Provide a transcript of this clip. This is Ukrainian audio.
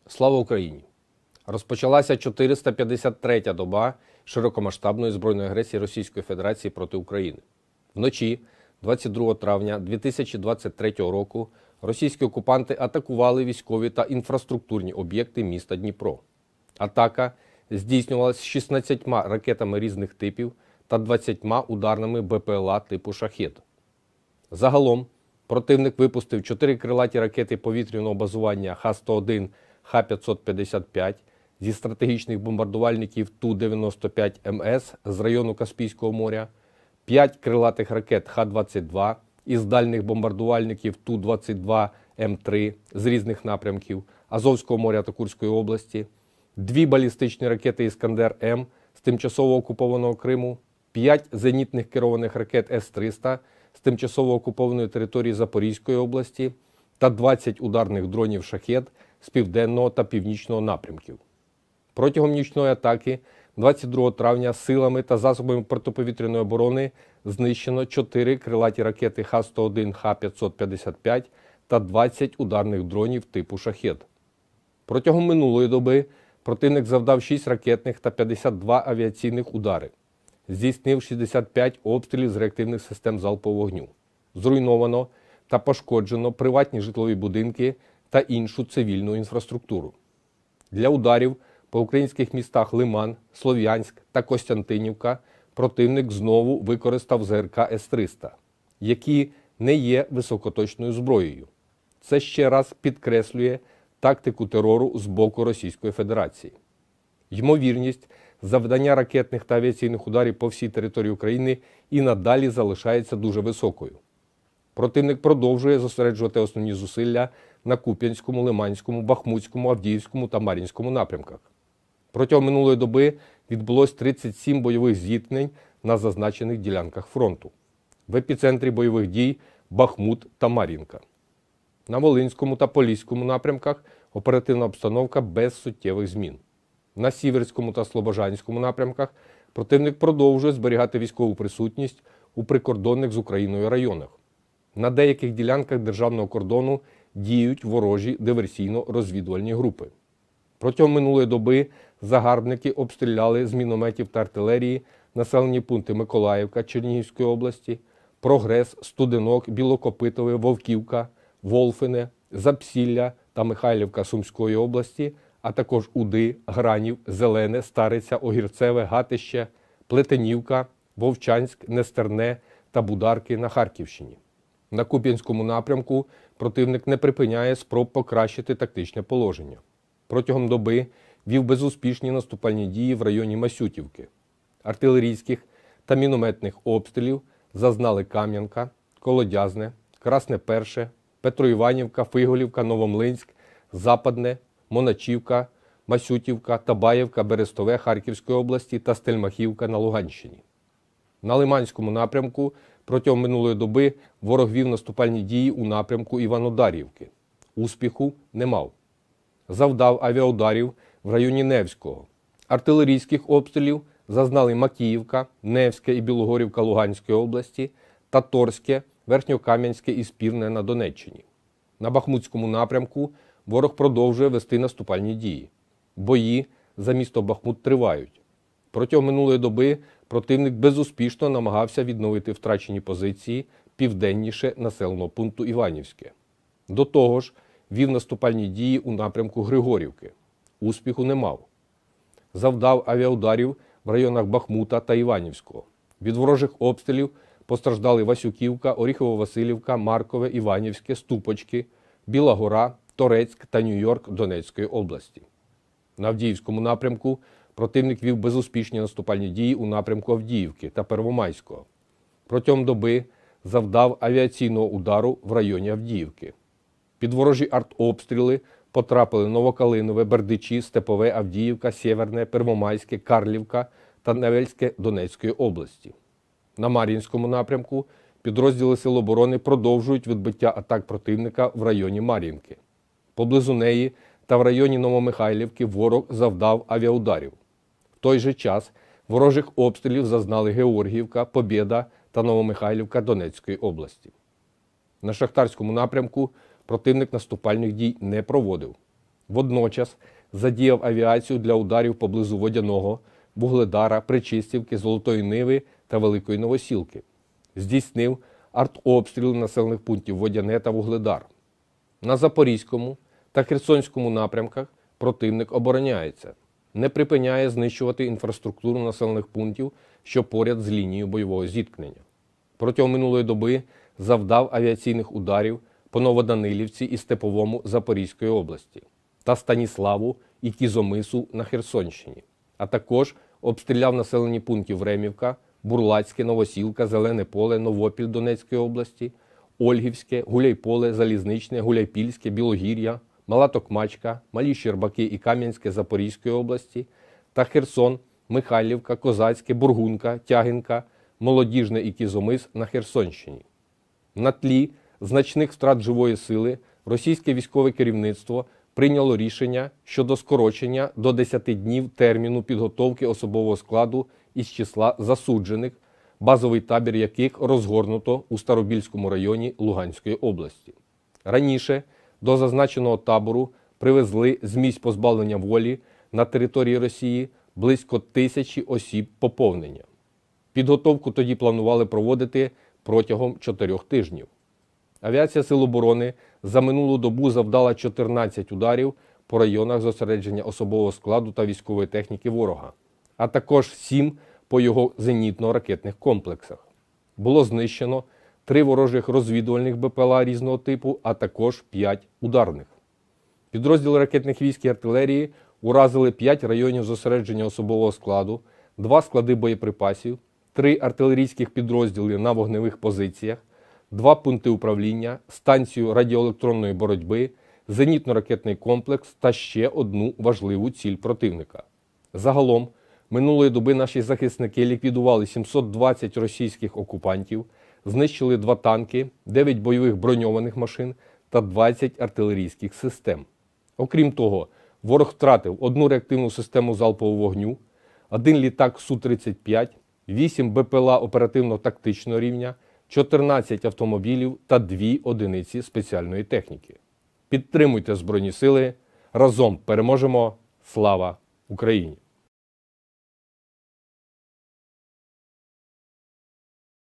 Слава Україні! Розпочалася 453-я доба широкомасштабної збройної агресії Російської Федерації проти України. Вночі, 22 травня 2023 року, російські окупанти атакували військові та інфраструктурні об'єкти міста Дніпро. Атака здійснювалася 16 ракетами різних типів та 20 ударними БПЛА типу «Шахед». Загалом, противник випустив 4 крилаті ракети повітряного базування Х-101, Х-555 зі стратегічних бомбардувальників Ту-95МС з району Каспійського моря, 5 крилатих ракет Х-22 із дальних бомбардувальників Ту-22М3 з різних напрямків Азовського моря та Курської області, 2 балістичні ракети «Іскандер-М» з тимчасово окупованого Криму, 5 зенітних керованих ракет С-300 з тимчасово окупованої території Запорізької області та 20 ударних дронів «Шахед» з південного та північного напрямків. Протягом нічної атаки 22 травня силами та засобами протиповітряної оборони знищено 4 крилаті ракети Х-101, Х-555 та 20 ударних дронів типу «Шахед». Протягом минулої доби противник завдав 6 ракетних та 52 авіаційних удари. Здійснив 65 обстрілів з реактивних систем залпового вогню. Зруйновано та пошкоджено приватні житлові будинки та іншу цивільну інфраструктуру. Для ударів по українських містах Лиман, Слов'янськ та Костянтинівка противник знову використав ЗРК С-300, які не є високоточною зброєю. Це ще раз підкреслює тактику терору з боку Російської Федерації. Ймовірність завдання ракетних та авіаційних ударів по всій території України і надалі залишається дуже високою. Противник продовжує зосереджувати основні зусилля на Куп'янському, Лиманському, Бахмутському, Авдіївському та Мар'їнському напрямках. Протягом минулої доби відбулось 37 бойових зіткнень на зазначених ділянках фронту. В епіцентрі бойових дій Бахмут та Мар'їнка. На Волинському та Поліському напрямках оперативна обстановка без суттєвих змін. На Сіверському та Слобожанському напрямках противник продовжує зберігати військову присутність у прикордонних з Україною районах. На деяких ділянках державного кордону діють ворожі диверсійно-розвідувальні групи. Протягом минулої доби загарбники обстріляли з мінометів та артилерії населені пункти Миколаївка Чернігівської області, Прогрес, Студенок, Білокопитове, Вовківка, Волфине, Запсілля та Михайлівка Сумської області, а також Уди, Гранів, Зелене, Стариця, Огірцеве, Гатище, Плетенівка, Вовчанськ, Нестерне та Бударки на Харківщині. На Куп'янському напрямку противник не припиняє спроб покращити тактичне положення. Протягом доби вів безуспішні наступальні дії в районі Масютівки. Артилерійських та мінометних обстрілів зазнали Кам'янка, Колодязне, Красне Перше, Петроіванівка, Фиголівка, Новомлинськ, Западне, Моначівка, Масютівка, Табаєвка, Берестове Харківської області та Стельмахівка на Луганщині. На Лиманському напрямку протягом минулої доби ворог вів наступальні дії у напрямку Іванодарівки. Успіху не мав. Завдав авіаударів в районі Невського. Артилерійських обстрілів зазнали Макіївка, Невське і Білогорівка Луганської області та Торське, Верхньокам'янське і Спірне на Донеччині. На Бахмутському напрямку ворог продовжує вести наступальні дії. Бої за місто Бахмут тривають. Протягом минулої доби противник безуспішно намагався відновити втрачені позиції південніше населеного пункту Іванівське. До того ж, вів наступальні дії у напрямку Григорівки. Успіху не мав. Завдав авіаударів в районах Бахмута та Іванівського. Від ворожих обстрілів постраждали Васюківка, Оріхово-Василівка, Маркове, Іванівське, Ступочки, Біла Гора, Торецьк та Нью-Йорк Донецької області. На Авдіївському напрямку противник вів безуспішні наступальні дії у напрямку Авдіївки та Первомайського. Протягом доби завдав авіаційного удару в районі Авдіївки. Під ворожі артобстріли потрапили Новокалинове, Бердичі, Степове, Авдіївка, Сєверне, Первомайське, Карлівка та Невельське Донецької області. На Мар'їнському напрямку підрозділи Сил оборони продовжують відбиття атак противника в районі Мар'їнки. Поблизу неї та в районі Новомихайлівки ворог завдав авіаударів. В той же час ворожих обстрілів зазнали Георгіївка, Побєда та Новомихайлівка Донецької області. На Шахтарському напрямку противник наступальних дій не проводив. Водночас задіяв авіацію для ударів поблизу Водяного, Вугледара, Пречистівки, Золотої Ниви та Великої Новосілки. Здійснив артобстріли населених пунктів Водяне та Вугледар. На Запорізькому та Херсонському напрямках противник обороняється, не припиняє знищувати інфраструктуру населених пунктів, що поряд з лінією бойового зіткнення. Протягом минулої доби завдав авіаційних ударів по Новоданилівці і Степовому Запорізької області та Станіславу і Кізомису на Херсонщині, а також обстріляв населені пункти Времівка, Бурлацьке, Новосілка, Зелене Поле, Новопіль Донецької області, Ольгівське, Гуляйполе, Залізничне, Гуляйпільське, Білогір'я, Мала Токмачка, Малі Щербаки і Кам'янське Запорізької області та Херсон, Михайлівка, Козацьке, Бургунка, Тягинка, Молодіжне і Кізомис на Херсонщині. На тлі значних втрат живої сили російське військове керівництво прийняло рішення щодо скорочення до 10 днів терміну підготовки особового складу із числа засуджених, базовий табір яких розгорнуто у Старобільському районі Луганської області. Раніше до зазначеного табору привезли з місць позбавлення волі на території Росії близько 1000 осіб поповнення. Підготовку тоді планували проводити протягом 4 тижнів. Авіація Сил оборони за минулу добу завдала 14 ударів по районах зосередження особового складу та військової техніки ворога, а також 7 по його зенітно-ракетних комплексах. Було знищено 3 ворожих розвідувальних БПЛА різного типу, а також 5 ударних. Підрозділи ракетних військ і артилерії уразили 5 районів зосередження особового складу, 2 склади боєприпасів, 3 артилерійських підрозділи на вогневих позиціях, 2 пункти управління, станцію радіоелектронної боротьби, зенітно-ракетний комплекс та ще одну важливу ціль противника. Загалом, минулої доби наші захисники ліквідували 720 російських окупантів, знищили 2 танки, 9 бойових броньованих машин та 20 артилерійських систем. Окрім того, ворог втратив 1 реактивну систему залпового вогню, 1 літак Су-35, 8 БПЛА оперативно-тактичного рівня, 14 автомобілів та 2 одиниці спеціальної техніки. Підтримуйте Збройні Сили. Разом переможемо. Слава Україні!